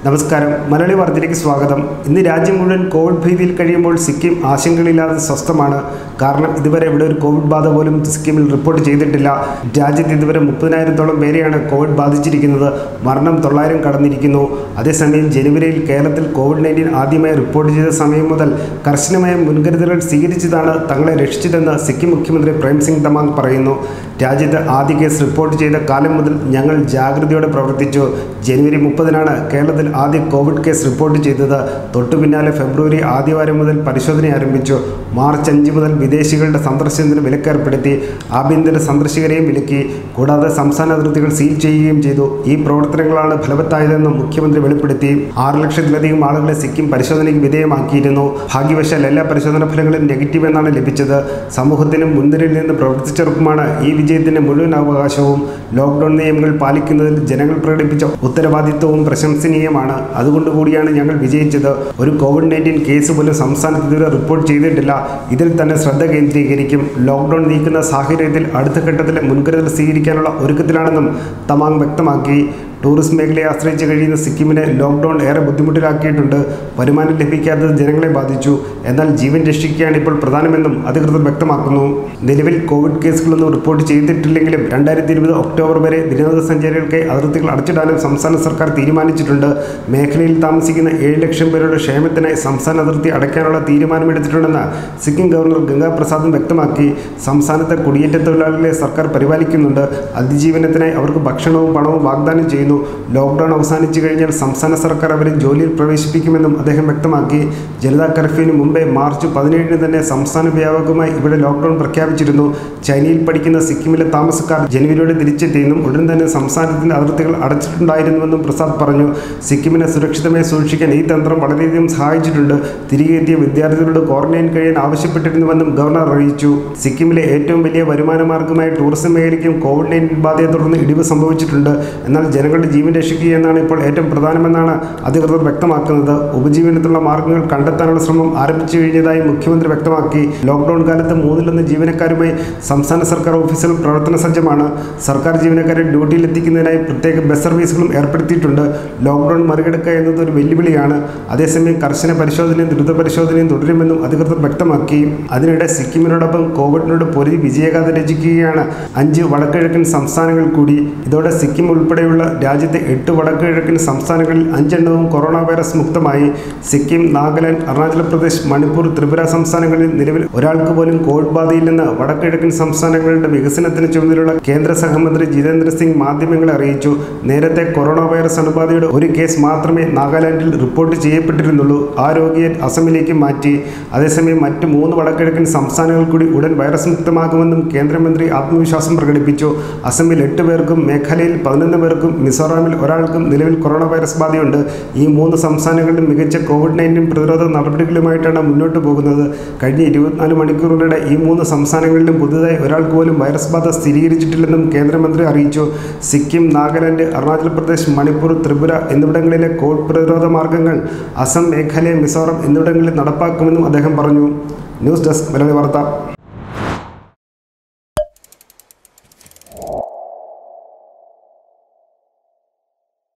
നമസ്കാരം. മലയാളി വാർത്തയിലേക്ക് സ്വാഗതം. ഇന്ന് രാജ്യം മുഴുവൻ കോവിഡ് ഭീതിയിൽ കഴിയുമ്പോൾ സിക്കിം ആശങ്കകളില്ലാതെ സ്വസ്ഥമാണ്. കാരണം ഇതുവരെ ഇവിടെ ഒരു കോവിഡ് ബാധ പോലും സിക്കിമിൽ റിപ്പോർട്ട് ചെയ്തിട്ടില്ല. രാജ്യത്ത് ഇതുവരെ 30,000-ഓളം പേരെയാണ് കോവിഡ് ബാധിച്ചിരിക്കുന്നത്. മരണം 900 കടന്നിരിക്കുന്നു. അതേസമയം ജനുവരിയിൽ കേരളത്തിൽ COVID-19 ആദ്യമായി റിപ്പോർട്ട് ചെയ്ത സമയം മുതൽ കർശനമായ മുൻകരുതലുകൾ സ്വീകരിച്ചതാണ് തങ്ങളെ രക്ഷിച്ചതെന്ന് സിക്കിം മുഖ്യമന്ത്രി പ്രേംസിംഗ് തമാങ് പറയുന്നു. രാജ്യത്ത് ആദ്യ കേസ് റിപ്പോർട്ട് ചെയ്ത കാലം മുതൽ ഞങ്ങൾ ജാഗ്രതയോടെ പ്രവർത്തിച്ചു. ജനുവരി 30-നാണ് കേരളത്തിൽ ആദ്യ കോവിഡ് കേസ് റിപ്പോർട്ട് ചെയ്തത്. തൊട്ടു പിന്നാലെ ഫെബ്രുവരി ആദ്യവാരം മുതൽ പരിശോധന ആരംഭിച്ചു. മാർച്ച് 5 മുതൽ വിദേശികളുടെ സന്ദർശനത്തിന് വിലക്കേർപ്പെടുത്തി. ആഭ്യന്തര സന്ദർശകരെയും വിലക്കി. കൂടാതെ സംസ്ഥാന അതിർത്തികൾ സീൽ ചെയ്യുകയും ചെയ്തു. ഈ പ്രവർത്തനങ്ങളാണ് ഫലവത്തായതെന്നും മുഖ്യമന്ത്രി വെളിപ്പെടുത്തി. 6 ലക്ഷത്തിലധികം ആളുകളെ സിക്കിം പരിശോധനയ്ക്ക് വിധേയമാക്കിയിരുന്നു. ഭാഗ്യവശാൽ എല്ലാ പരിശോധനാ ഫലങ്ങളും നെഗറ്റീവ് എന്നാണ് ലഭിച്ചത്. സമൂഹത്തിനും മുൻനിരയിൽ നിന്ന് പ്രവർത്തിച്ചവർക്കുമാണ് ഈ വിജയത്തിന്റെ മുഴുവൻ അവകാശവും. ലോക്ക്ഡൌൺ നിയമങ്ങൾ പാലിക്കുന്നതിൽ ജനങ്ങൾ പ്രകടിപ്പിച്ച ഉത്തരവാദിത്വവും പ്രശംസനീയമാണ്. അതുകൊണ്ടുകൂടിയാണ് ഞങ്ങൾ വിജയിച്ചത്. ഒരു COVID-19 കേസ് പോലും സംസ്ഥാനത്ത് ഇതുവരെ റിപ്പോർട്ട് ചെയ്തിട്ടില്ല. ഇതിൽ തന്നെ ശ്രദ്ധ കേന്ദ്രീകരിക്കും. ലോക്ക്ഡൌൺ നീക്കുന്ന സാഹചര്യത്തിൽ അടുത്ത ഘട്ടത്തിലെ മുൻകരുതൽ സ്വീകരിക്കാനുള്ള ഒരുക്കത്തിലാണെന്നും തമാങ് വ്യക്തമാക്കി. ടൂറിസ്റ്റ് മേഖലയെ ആശ്രയിച്ച് കഴിയുന്ന സിക്കിമിനെ ലോക്ക്ഡൌൺ ഏറെ ബുദ്ധിമുട്ടിലാക്കിയിട്ടുണ്ട്. വരുമാനം ലഭിക്കാത്തത് ജനങ്ങളെ ബാധിച്ചു. എന്നാൽ ജീവൻ രക്ഷിക്കുകയാണ് ഇപ്പോൾ പ്രധാനമെന്നും അധികൃതർ വ്യക്തമാക്കുന്നു. നിലവിൽ കോവിഡ് കേസുകളൊന്നും റിപ്പോർട്ട് ചെയ്തിട്ടില്ലെങ്കിലും 2020 ഒക്ടോബർ വരെ വിനോദസഞ്ചാരികൾക്ക് അതിർത്തികൾ അടച്ചിടാനും സംസ്ഥാന സർക്കാർ തീരുമാനിച്ചിട്ടുണ്ട്. മേഖലയിൽ താമസിക്കുന്ന 7 ലക്ഷം പേരുടെ ക്ഷേമത്തിനായി സംസ്ഥാന അതിർത്തി അടയ്ക്കാനുള്ള തീരുമാനമെടുത്തിട്ടുണ്ടെന്ന് സിക്കിം ഗവർണർ ഗംഗാ പ്രസാദും വ്യക്തമാക്കി. സംസ്ഥാനത്തെ കുടിയേറ്റ തൊഴിലാളികളെ സർക്കാർ പരിപാലിക്കുന്നുണ്ട്. അതിജീവനത്തിനായി അവർക്ക് ഭക്ഷണവും പണവും വാഗ്ദാനം ചെയ്യുന്നു. ലോക്ക്ഡൌൺ അവസാനിച്ചു കഴിഞ്ഞാൽ സംസ്ഥാന സർക്കാർ അവരെ ജോലിയിൽ പ്രവേശിപ്പിക്കുമെന്നും അദ്ദേഹം വ്യക്തമാക്കി. ജനതാ കർഫ്യൂവിന് മുമ്പേ മാർച്ച് 17-ന് തന്നെ സംസ്ഥാന വ്യാപകമായി ഇവിടെ ലോക്ക്ഡൌൺ പ്രഖ്യാപിച്ചിരുന്നു. ചൈനയിൽ പഠിക്കുന്ന സിക്കിമിലെ താമസക്കാർ ജനുവരിയോടെ തിരിച്ചെത്തിയെന്നും ഉടൻ തന്നെ സംസ്ഥാനത്തിന്റെ അതിർത്തികൾ അടച്ചിട്ടുണ്ടായിരുന്നുവെന്നും പ്രസാദ് പറഞ്ഞു. സിക്കിമിനെ സുരക്ഷിതമായി സൂക്ഷിക്കാൻ ഈ തന്ത്രം വളരെയധികം സഹായിച്ചിട്ടുണ്ട്. തിരികെ എത്തിയ വിദ്യാർത്ഥികളോട് ക്വാറന്റൈൻ കഴിയാൻ ആവശ്യപ്പെട്ടിരുന്നുവെന്നും ഗവർണർ അറിയിച്ചു. സിക്കിമിലെ ഏറ്റവും വലിയ വരുമാന മാർഗമായ ടൂറിസം മേഖലയ്ക്കും COVID-19 ബാധയെ തുടർന്ന് ഇടിവ് സംഭവിച്ചിട്ടുണ്ട്. എന്നാൽ ജനങ്ങളുടെ ജീവൻ രക്ഷിക്കുക എന്നാണ് ഇപ്പോൾ ഏറ്റവും പ്രധാനമെന്നാണ് അധികൃതർ വ്യക്തമാക്കുന്നത്. ഉപജീവനത്തിനുള്ള മാർഗങ്ങൾ കണ്ടെത്താനുള്ള ശ്രമം ആരംഭിച്ചു കഴിഞ്ഞതായി മുഖ്യമന്ത്രി വ്യക്തമാക്കി. ലോക്ക്ഡൌൺ കാലത്ത് 1/3 ജീവനക്കാരുമായി സംസ്ഥാന സർക്കാർ ഓഫീസുകൾ പ്രവർത്തന സജ്ജമാണ്. സർക്കാർ ജീവനക്കാരെ ഡ്യൂട്ടിയിൽ എത്തിക്കുന്നതിനായി പ്രത്യേക ബസ് സർവീസുകളും ഏർപ്പെടുത്തിയിട്ടുണ്ട്. ലോക്ക്ഡൌൺ മറികടക്കുക എന്നത് ഒരു വെല്ലുവിളിയാണ്. അതേസമയം കർശന പരിശോധനയും ദ്രുത പരിശോധനയും തുടരുമെന്നും അധികൃതർ വ്യക്തമാക്കി. അതിനിടെ സിക്കിമിനോടൊപ്പം കോവിഡിനോട് പൊരുതി വിജയഗാഥ രചിക്കുകയാണ് 5 വടക്കുകിഴക്കൻ സംസ്ഥാനങ്ങൾ കൂടി. ഇതോടെ സിക്കിം ഉൾപ്പെടെയുള്ള രാജ്യത്തെ 8 വടക്കുകിഴക്കൻ സംസ്ഥാനങ്ങളിൽ 5 എണ്ണവും കൊറോണ വൈറസ് മുക്തമായി. സിക്കിം, നാഗാലാൻഡ്, അരുണാചൽ പ്രദേശ്, മണിപ്പൂർ, ത്രിപുര സംസ്ഥാനങ്ങളിൽ നിലവിൽ ഒരാൾക്ക് പോലും കോവിഡ് ബാധയില്ലെന്ന് വടക്കുകിഴക്കൻ സംസ്ഥാനങ്ങളുടെ വികസനത്തിന് ചുമതലയുള്ള കേന്ദ്ര സഹമന്ത്രി ജിതേന്ദ്ര സിംഗ് മാധ്യമങ്ങളെ അറിയിച്ചു. നേരത്തെ കൊറോണ വൈറസ് അണുബാധയുടെ ഒരു കേസ് മാത്രമേ നാഗാലാൻഡിൽ റിപ്പോർട്ട് ചെയ്യപ്പെട്ടിരുന്നുള്ളൂ. ആ രോഗിയെ അസമിലേക്ക് മാറ്റി. അതേസമയം മറ്റ് 3 വടക്കുകിഴക്കൻ സംസ്ഥാനങ്ങൾ കൂടി ഉടൻ വൈറസ് മുക്തമാകുമെന്നും കേന്ദ്രമന്ത്രി ആത്മവിശ്വാസം പ്രകടിപ്പിച്ചു. അസമിൽ 8 പേർക്കും മേഘാലയയിൽ 11 പേർക്കും മിസോറാമിൽ ഒരാൾക്കും നിലവിൽ കൊറോണ വൈറസ് ബാധയുണ്ട്. ഈ 3 സംസ്ഥാനങ്ങളിലും മികച്ച COVID-19 പ്രതിരോധ നടപടികളുമായിട്ടാണ് മുന്നോട്ട് പോകുന്നത്. കഴിഞ്ഞ 24 മണിക്കൂറിനിടെ ഈ 3 സംസ്ഥാനങ്ങളിലും പുതുതായി ഒരാൾക്ക് പോലും വൈറസ് ബാധ സ്ഥിരീകരിച്ചിട്ടില്ലെന്നും കേന്ദ്രമന്ത്രി അറിയിച്ചു. സിക്കിം, നാഗാലാൻഡ്, അരുണാചൽ പ്രദേശ്, മണിപ്പൂർ, ത്രിപുര എന്നിവിടങ്ങളിലെ കോവിഡ് പ്രതിരോധ മാർഗങ്ങൾ അസം, മേഘാലയ, മിസോറാം എന്നിവിടങ്ങളിൽ നടപ്പാക്കുമെന്നും അദ്ദേഹം പറഞ്ഞു. ന്യൂസ് ഡെസ്ക് മലയാളി വാർത്ത.